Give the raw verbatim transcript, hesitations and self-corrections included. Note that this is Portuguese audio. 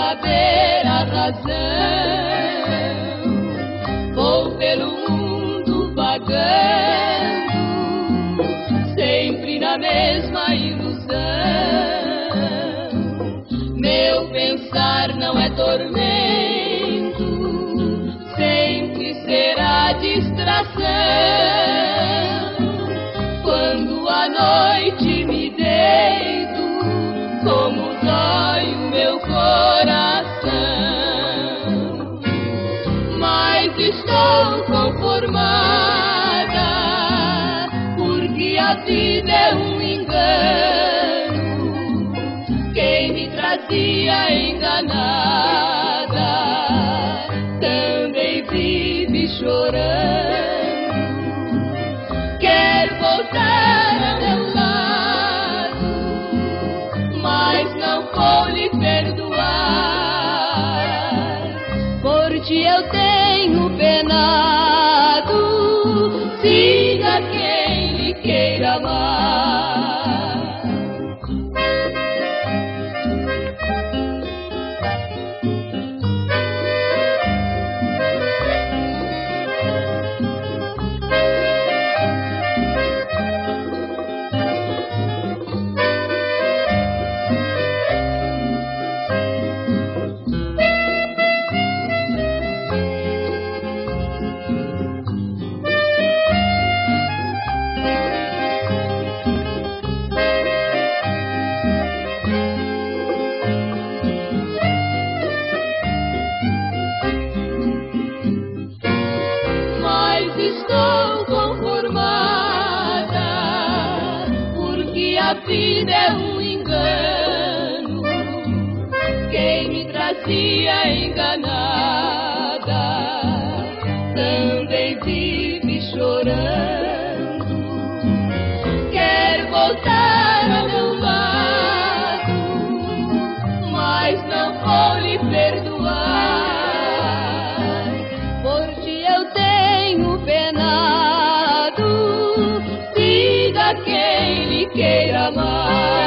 saber a razão. Vou pelo mundo vagando, sempre na mesma ilusão. Meu pensar não é tormento, sempre será distração. Quando a noite me deito, como dói o meu coração. Mas estou conformada, porque a vida é um engano. Quem me trazia enganada também vive chorando. Quer voltar a meu lado, mas não vou lhe perdoar. Por ti eu tenho penado, siga quem lhe queira amar. Estou conformada, porque a vida é um engano. Quem me trazia enganada também vive chorando. Quer voltar ao meu lado, mas não vou lhe perdoar. Por ti eu tenho penado, siga quem lhe queira amar.